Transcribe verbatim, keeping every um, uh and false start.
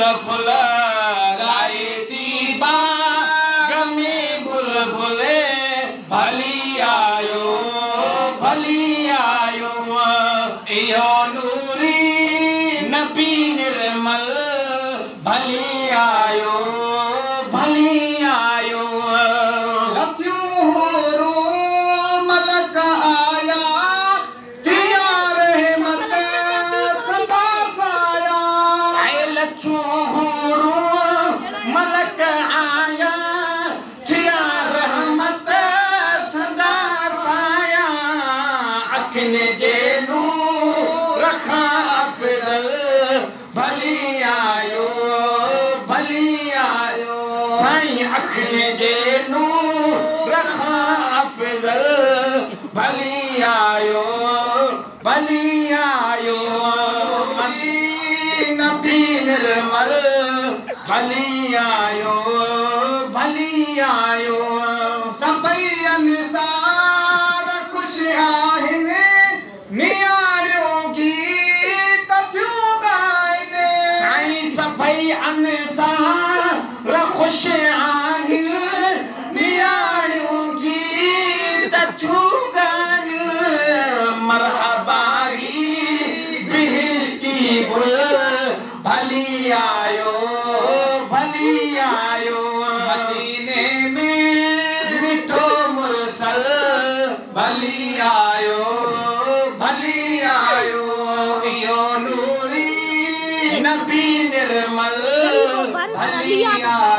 Full लाई थी बाग में बुलबुले भली आयो भली आयो इहो नूरी नबी निर्मल भली आयो भली आयो लतियूं होरो मलक आया थिया रहमत सदा साया ऐ लतियूं होरो मलक आया थिया रहमत सदा साया अखिन जे नूर रखा अफजल भली आयो भली आयो साईं अखिन जे नूर रखा अफजल भली आयो भली आयो मदी नबी निर्मल भली आयो भली आयो सभई अंसार खुश आहिनि नियारियों गीत थियूं ॻाइनि साईं सभई अंसार खुश आहिनि नियारियों गीत थियूं ॻाइनि मरहबाई बिहकी गुल भली आयो भली आयो मदीने में मिठो मुरसल भली आयो भली आयो इहो नूरी नबी निर्मल भली आयो।